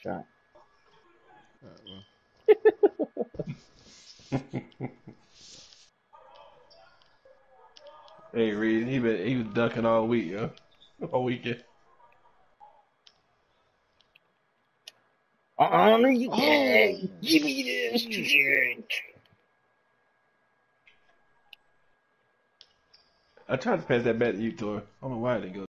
shot. Hey Reed, he was ducking all week, yo. All weekend. Honor you Oh, can. Give me this shit. I tried to pass that back to you, Tor. I don't know why I didn't go.